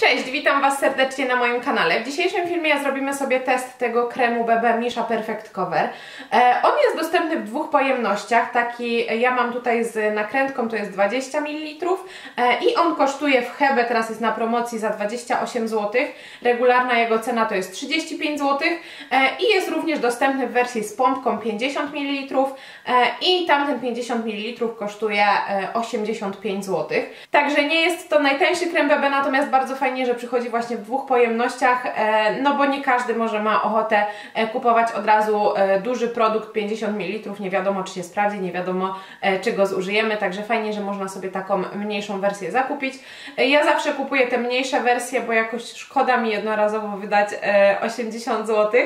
Cześć, witam Was serdecznie na moim kanale. W dzisiejszym filmie zrobimy sobie test tego kremu BB Misha Perfect Cover. On jest dostępny w dwóch pojemnościach. Taki ja mam tutaj z nakrętką, to jest 20 ml i on kosztuje w Hebe, teraz jest na promocji za 28 zł. Regularna jego cena to jest 35 zł i jest również dostępny w wersji z pompką 50 ml i tamten 50 ml kosztuje 85 zł. Także nie jest to najtańszy krem BB, natomiast bardzo fajnie, że przychodzi właśnie w dwóch pojemnościach, no bo nie każdy może ma ochotę kupować od razu duży produkt 50 ml, nie wiadomo czy się sprawdzi, nie wiadomo czy go zużyjemy, także fajnie, że można sobie taką mniejszą wersję zakupić. Ja zawsze kupuję te mniejsze wersje, bo jakoś szkoda mi jednorazowo wydać 80 zł,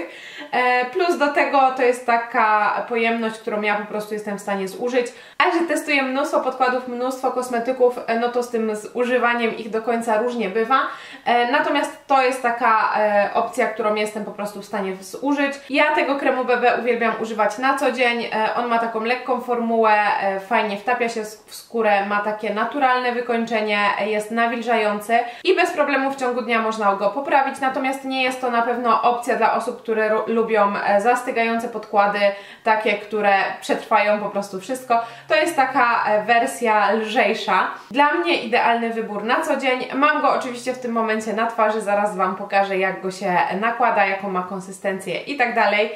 plus do tego to jest taka pojemność, którą ja po prostu jestem w stanie zużyć, a że testuję mnóstwo podkładów, mnóstwo kosmetyków, no to z tym zużywaniem ich do końca różnie bywa. Natomiast to jest taka opcja, którą jestem po prostu w stanie zużyć. Ja tego kremu BB uwielbiam używać na co dzień. On ma taką lekką formułę, fajnie wtapia się w skórę, ma takie naturalne wykończenie, jest nawilżający i bez problemu w ciągu dnia można go poprawić. Natomiast nie jest to na pewno opcja dla osób, które lubią zastygające podkłady, takie, które przetrwają po prostu wszystko. To jest taka wersja lżejsza. Dla mnie idealny wybór na co dzień. Mam go oczywiście w tym momencie na twarzy, zaraz Wam pokażę, jak go się nakłada, jaką ma konsystencję i tak dalej.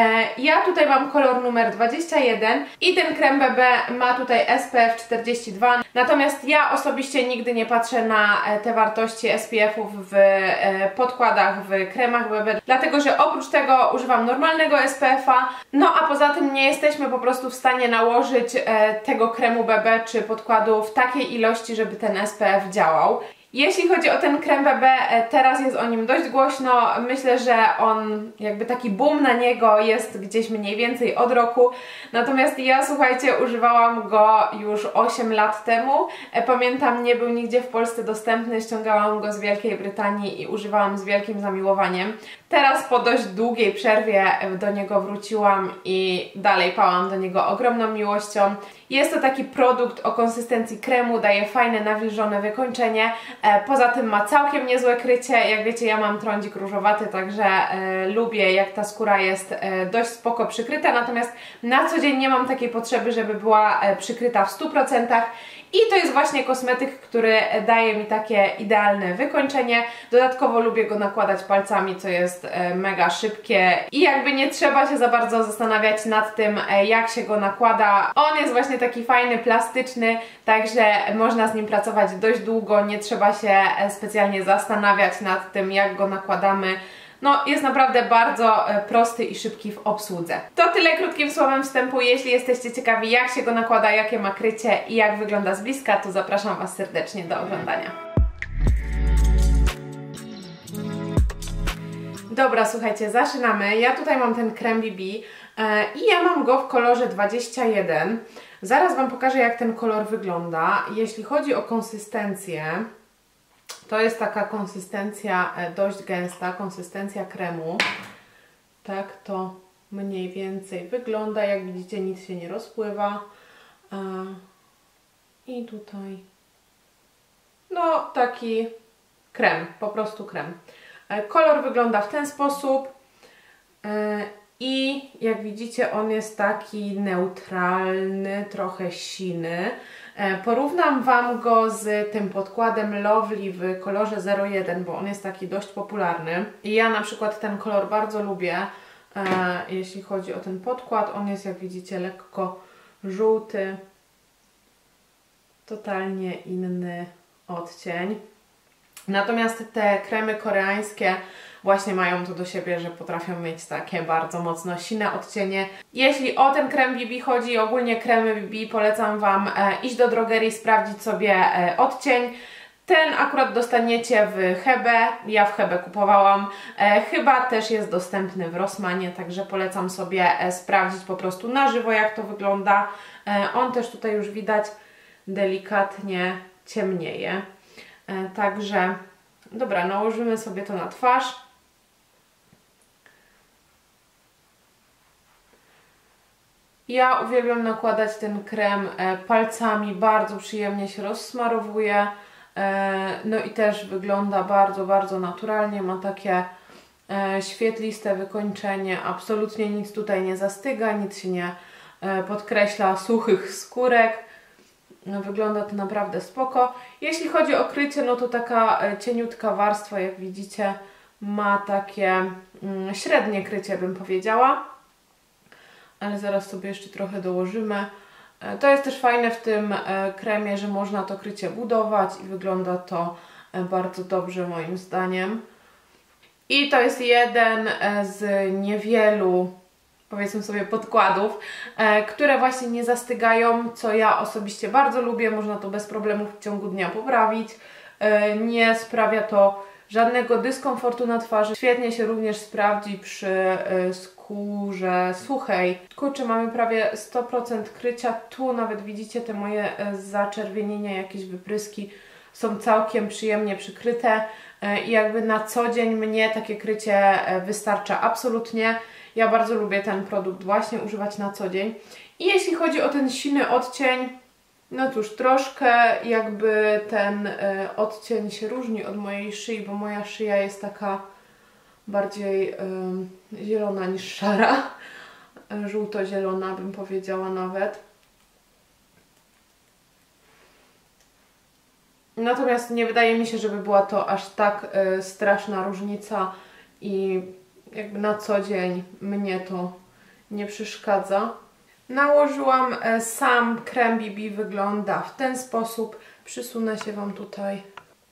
Ja tutaj mam kolor numer 21 i ten krem BB ma tutaj SPF 42, natomiast ja osobiście nigdy nie patrzę na te wartości SPF-ów w podkładach, w kremach BB, dlatego że oprócz tego używam normalnego SPF-a, no a poza tym nie jesteśmy po prostu w stanie nałożyć tego kremu BB czy podkładu w takiej ilości, żeby ten SPF działał. Jeśli chodzi o ten krem BB, teraz jest o nim dość głośno. Myślę, że on, jakby taki boom na niego jest gdzieś mniej więcej od roku. Natomiast ja, słuchajcie, używałam go już 8 lat temu. Pamiętam, nie był nigdzie w Polsce dostępny, ściągałam go z Wielkiej Brytanii i używałam z wielkim zamiłowaniem. Teraz po dość długiej przerwie do niego wróciłam i dalej pałam do niego ogromną miłością. Jest to taki produkt o konsystencji kremu, daje fajne, nawilżone wykończenie. Poza tym ma całkiem niezłe krycie. Jak wiecie, ja mam trądzik różowaty, także lubię, jak ta skóra jest dość spoko przykryta. Natomiast na co dzień nie mam takiej potrzeby, żeby była przykryta w 100%. I to jest właśnie kosmetyk, który daje mi takie idealne wykończenie. Dodatkowo lubię go nakładać palcami, co jest mega szybkie i jakby nie trzeba się za bardzo zastanawiać nad tym, jak się go nakłada. On jest właśnie taki fajny, plastyczny, także można z nim pracować dość długo, nie trzeba się specjalnie zastanawiać nad tym, jak go nakładamy. No, jest naprawdę bardzo prosty i szybki w obsłudze. To tyle krótkim słowem wstępu. Jeśli jesteście ciekawi, jak się go nakłada, jakie ma krycie i jak wygląda z bliska, to zapraszam Was serdecznie do oglądania. Dobra, słuchajcie, zaczynamy. Ja tutaj mam ten krem BB i ja mam go w kolorze 21. Zaraz Wam pokażę, jak ten kolor wygląda. Jeśli chodzi o konsystencję, to jest taka konsystencja dość gęsta, konsystencja kremu. Tak to mniej więcej wygląda. Jak widzicie, nic się nie rozpływa. I tutaj no taki krem, po prostu krem. Kolor wygląda w ten sposób i jak widzicie, on jest taki neutralny, trochę siny. Porównam Wam go z tym podkładem Lovely w kolorze 01, bo on jest taki dość popularny. I ja na przykład ten kolor bardzo lubię, jeśli chodzi o ten podkład. On jest, jak widzicie, lekko żółty. Totalnie inny odcień. Natomiast te kremy koreańskie właśnie mają to do siebie, że potrafią mieć takie bardzo mocno sine odcienie. Jeśli o ten krem BB chodzi, ogólnie kremy BB, polecam Wam iść do drogerii, sprawdzić sobie odcień. Ten akurat dostaniecie w Hebe, ja w Hebe kupowałam. Chyba też jest dostępny w Rossmanie, także polecam sobie sprawdzić po prostu na żywo, jak to wygląda. On też tutaj już widać delikatnie ciemnieje. Także dobra, nałożymy sobie to na twarz. Ja uwielbiam nakładać ten krem palcami, bardzo przyjemnie się rozsmarowuje. No i też wygląda bardzo, bardzo naturalnie, ma takie świetliste wykończenie, absolutnie nic tutaj nie zastyga, nic się nie podkreśla suchych skórek. Wygląda to naprawdę spoko. Jeśli chodzi o krycie, no to taka cieniutka warstwa, jak widzicie, ma takie średnie krycie, bym powiedziała. Ale zaraz sobie jeszcze trochę dołożymy. To jest też fajne w tym kremie, że można to krycie budować i wygląda to bardzo dobrze moim zdaniem. I to jest jeden z niewielu, powiedzmy sobie, podkładów, które właśnie nie zastygają, co ja osobiście bardzo lubię. Można to bez problemów w ciągu dnia poprawić. Nie sprawia to żadnego dyskomfortu na twarzy. Świetnie się również sprawdzi przy skórze suchej. Kurczę, mamy prawie 100% krycia. Tu nawet widzicie te moje zaczerwienienia, jakieś wypryski są całkiem przyjemnie przykryte i jakby na co dzień mnie takie krycie wystarcza absolutnie. Ja bardzo lubię ten produkt właśnie używać na co dzień. I jeśli chodzi o ten silny odcień, no cóż, troszkę jakby ten odcień się różni od mojej szyi, bo moja szyja jest taka bardziej zielona niż szara. Żółto-zielona bym powiedziała nawet. Natomiast nie wydaje mi się, żeby była to aż tak straszna różnica i jakby na co dzień mnie to nie przeszkadza. Nałożyłam sam krem BB, wygląda w ten sposób. Przysunę się Wam tutaj.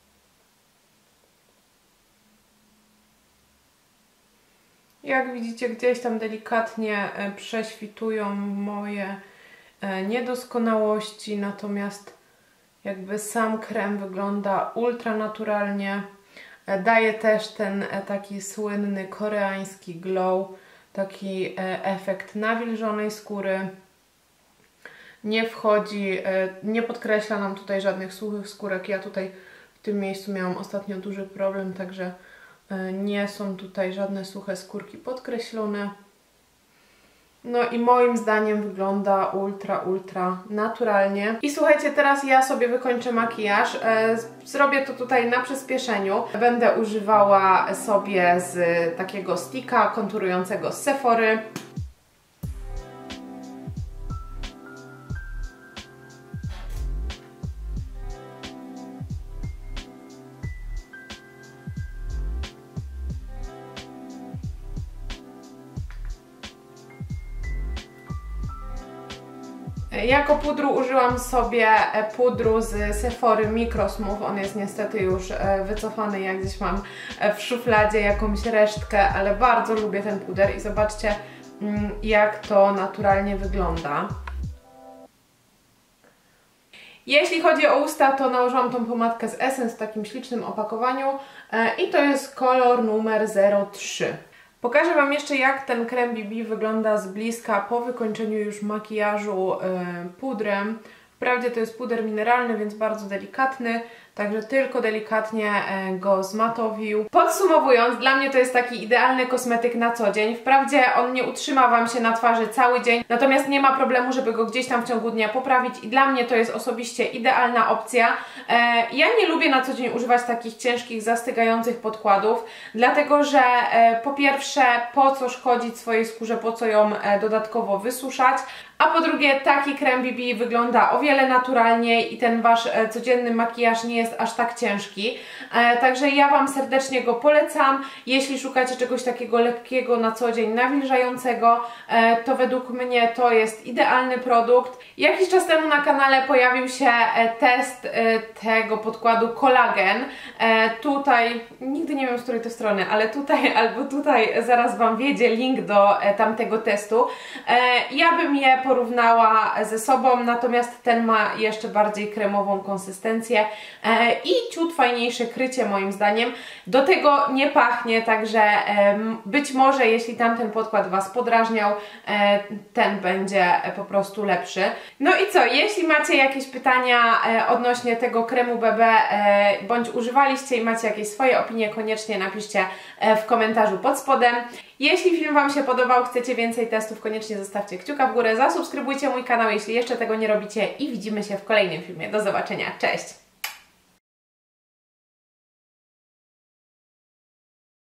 Jak widzicie, gdzieś tam delikatnie prześwitują moje niedoskonałości, natomiast jakby sam krem wygląda ultra naturalnie. Daje też ten taki słynny koreański glow, taki efekt nawilżonej skóry. Nie wchodzi, nie podkreśla nam tutaj żadnych suchych skórek. Ja tutaj w tym miejscu miałam ostatnio duży problem, także nie są tutaj żadne suche skórki podkreślone. No i moim zdaniem wygląda ultra naturalnie. I słuchajcie, teraz ja sobie wykończę makijaż. Zrobię to tutaj na przyspieszeniu. Będę używała sobie z takiego sticka konturującego z Sephory. Jako pudru użyłam sobie pudru z Sephory Micro Smooth. On jest niestety już wycofany, jak gdzieś mam w szufladzie jakąś resztkę, ale bardzo lubię ten puder i zobaczcie, jak to naturalnie wygląda. Jeśli chodzi o usta, to nałożyłam tą pomadkę z Essence w takim ślicznym opakowaniu i to jest kolor numer 03. Pokażę Wam jeszcze, jak ten krem BB wygląda z bliska po wykończeniu już makijażu pudrem. Wprawdzie to jest puder mineralny, więc bardzo delikatny, także tylko delikatnie go zmatowił. Podsumowując, dla mnie to jest taki idealny kosmetyk na co dzień. Wprawdzie on nie utrzyma Wam się na twarzy cały dzień, natomiast nie ma problemu, żeby go gdzieś tam w ciągu dnia poprawić i dla mnie to jest osobiście idealna opcja. Ja nie lubię na co dzień używać takich ciężkich, zastygających podkładów, dlatego że po pierwsze, po co szkodzić swojej skórze, po co ją dodatkowo wysuszać, a po drugie, taki krem BB wygląda o wiele naturalniej i ten Wasz codzienny makijaż nie jest aż tak ciężki. Także ja Wam serdecznie go polecam. Jeśli szukacie czegoś takiego lekkiego na co dzień, nawilżającego, to według mnie to jest idealny produkt. Jakiś czas temu na kanale pojawił się test tego podkładu kolagen. Tutaj, nigdy nie wiem z której to strony, ale tutaj albo tutaj zaraz Wam wjedzie link do tamtego testu. Ja bym je porównała ze sobą, natomiast ten ma jeszcze bardziej kremową konsystencję i ciut fajniejsze krycie moim zdaniem. Do tego nie pachnie, także być może jeśli tamten podkład Was podrażniał, ten będzie po prostu lepszy. No i co, jeśli macie jakieś pytania odnośnie tego kremu BB, bądź używaliście i macie jakieś swoje opinie, koniecznie napiszcie w komentarzu pod spodem. Jeśli film Wam się podobał, chcecie więcej testów, koniecznie zostawcie kciuka w górę, zasubskrybujcie mój kanał, jeśli jeszcze tego nie robicie i widzimy się w kolejnym filmie. Do zobaczenia, cześć!